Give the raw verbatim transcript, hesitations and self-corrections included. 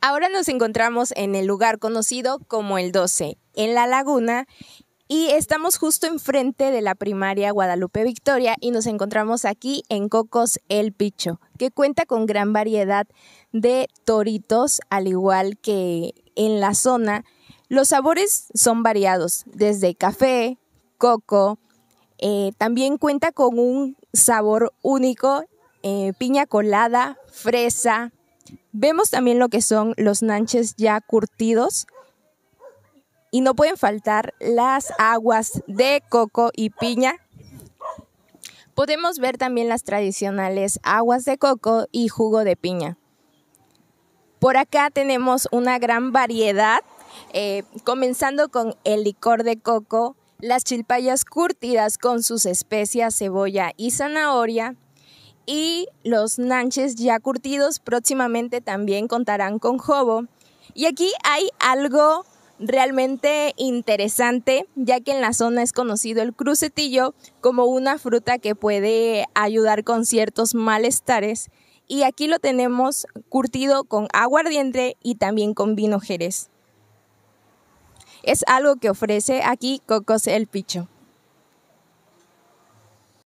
Ahora nos encontramos en el lugar conocido como el doce, en La Laguna, y estamos justo enfrente de la primaria Guadalupe Victoria y nos encontramos aquí en Cocos El Picho, que cuenta con gran variedad de toritos, al igual que en la zona. Los sabores son variados, desde café, coco, eh, también cuenta con un sabor único, eh, piña colada, fresa. Vemos también lo que son los nanches ya curtidos y no pueden faltar las aguas de coco y piña. Podemos ver también las tradicionales aguas de coco y jugo de piña. Por acá tenemos una gran variedad, eh, comenzando con el licor de coco, las chilpayas curtidas con sus especias, cebolla y zanahoria, y los nanches ya curtidos próximamente también contarán con jobo. Y aquí hay algo realmente interesante, ya que en la zona es conocido el crucetillo como una fruta que puede ayudar con ciertos malestares, y aquí lo tenemos curtido con aguardiente y también con vino jerez. Es algo que ofrece aquí Cocos El Picho.